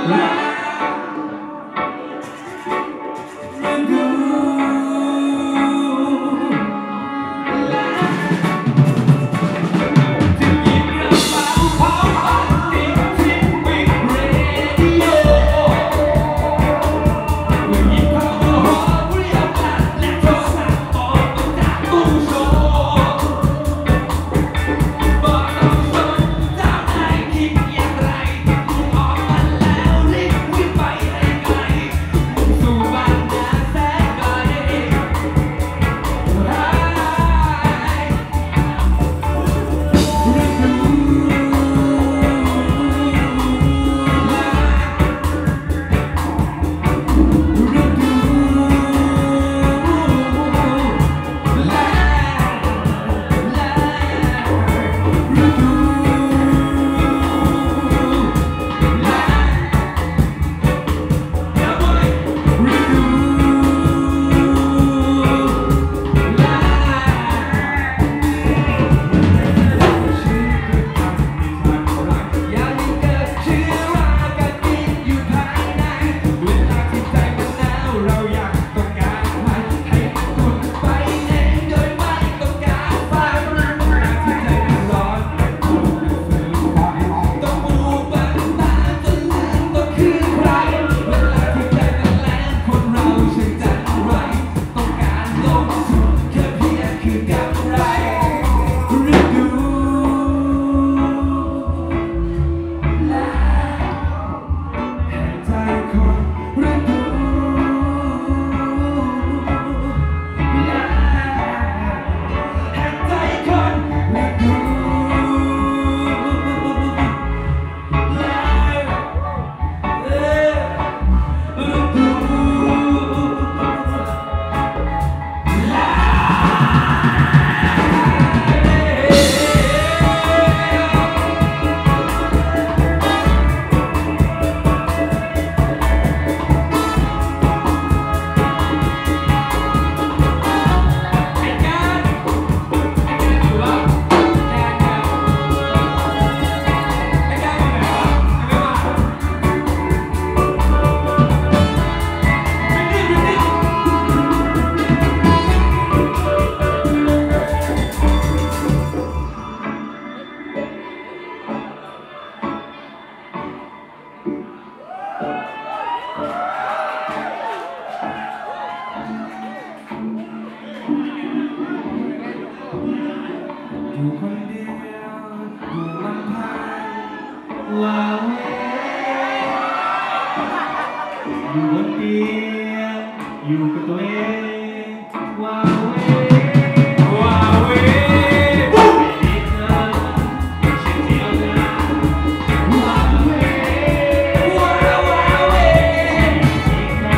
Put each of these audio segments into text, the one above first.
อยู่บนเตียงอยู่กับตัวเองว้าวว้าวไม่มีเธอไม่ใช่เดียวดายว้าวว้าวว้าวทิ้งใจ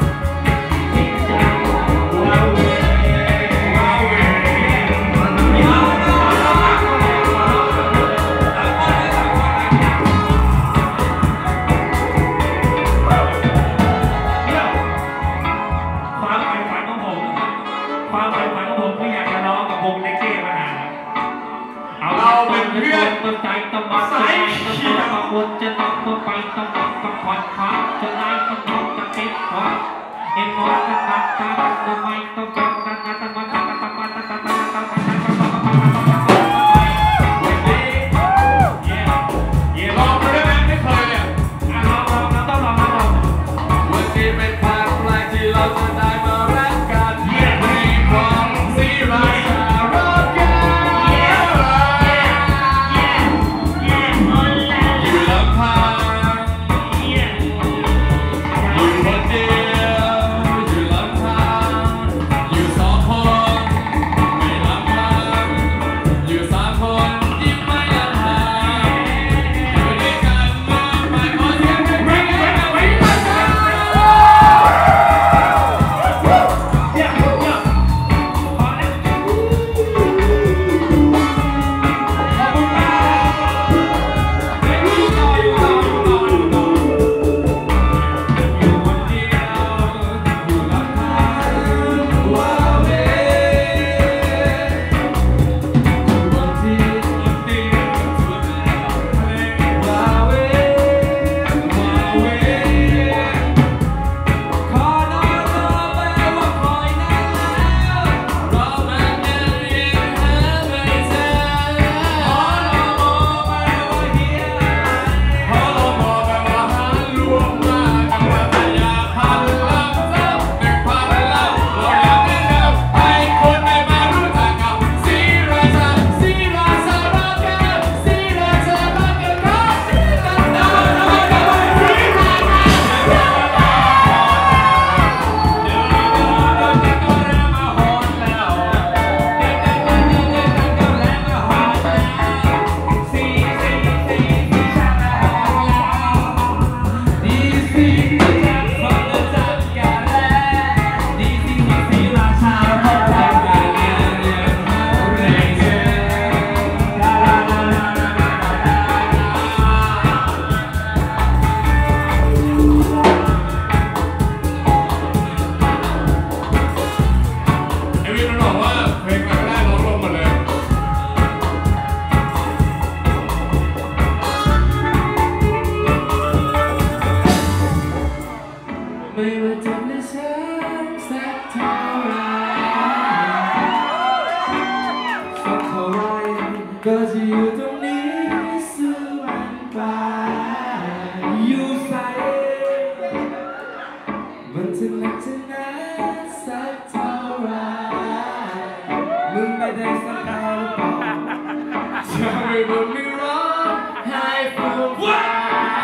ว้าวว้าวความใฝ่ฝันของผมคืออยากจะร้องกับวงเล็กเก้มานานเราเป็นเพื่อนใจต้องมาใจต้องมาวนจะต้องมาไปต้องมากับควันฟ้าจะไล่ต้องมองจะติดควันเอ็นวันจะตัดตาทำไมต้องจำกันนะต้องมาต้องมาต้องมาต้องมาต้องมาต้องมาลองดูได้ไหมไม่เคยเนี่ยลองต้องลองวันนี้เป็นภาคแรกที่เราจะได้มารักกัน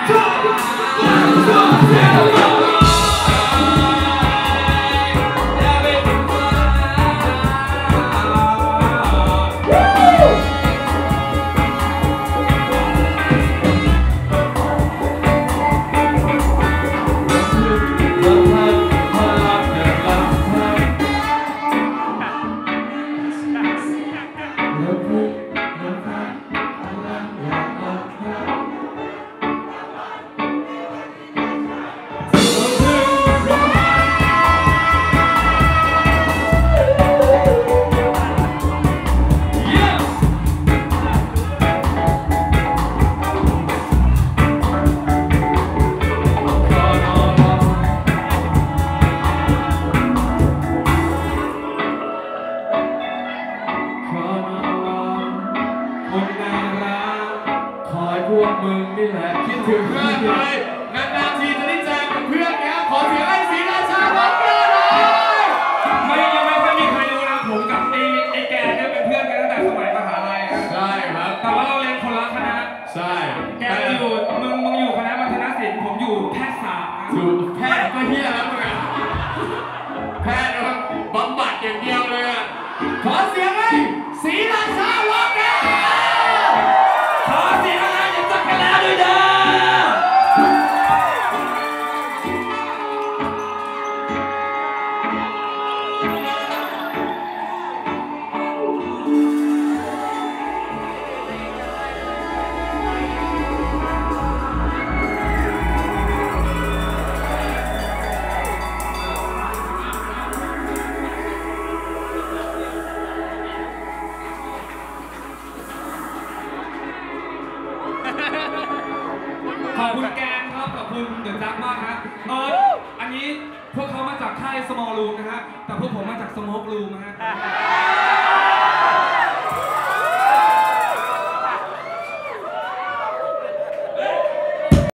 พวกมึงนี่แหละคิดถึงเพื่อนเลยนานๆทีจะได้เจอกับเพื่อนเนี้ยขอเสียงให้ศรีราชาวันเกิดเลยยังไม่ค่อยมีใครรู้นะผมกับไอ้แกเนี่ยเป็นเพื่อนกันตั้งแต่สมัยมหาลัยใช่ครับแต่ว่าเราเรียนคนละคณะใช่แกอยู่มึงอยู่คณะมัธยศิลป์ผมอยู่แพทยศาสตร์ถูกแพทย์ก็เฮี้ยแล้วมึงอะแพทย์บำบัดอย่างเดียวเลยอะขอเสียงให้ศรีราชาวันเกิดขอเสียงอะไรจะจักรแล้วด้วยเด้อขอบคุณแกนครับขอบคุณเดอะจักมากฮะอันนี้พวกเขามาจากค่าย Small Room นะฮะแต่พวกผมมาจาก Smoke Room นะฮะ